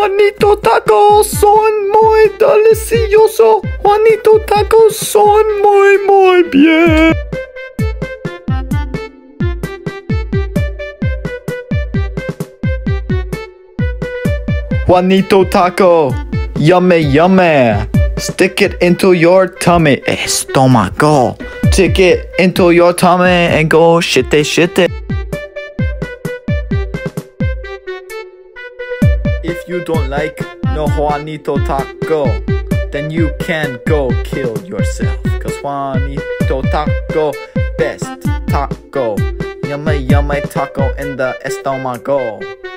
Juanitos Tacos son muy deliciosos. Juanitos Tacos son muy bien. Juanito Taco, yummy. Stick it into your tummy, estómago. Stick it into your tummy and go shit it. If you don't like no Juanito Taco, then you can go kill yourself. Cause Juanito Taco, best taco. Yummy taco in the estómago.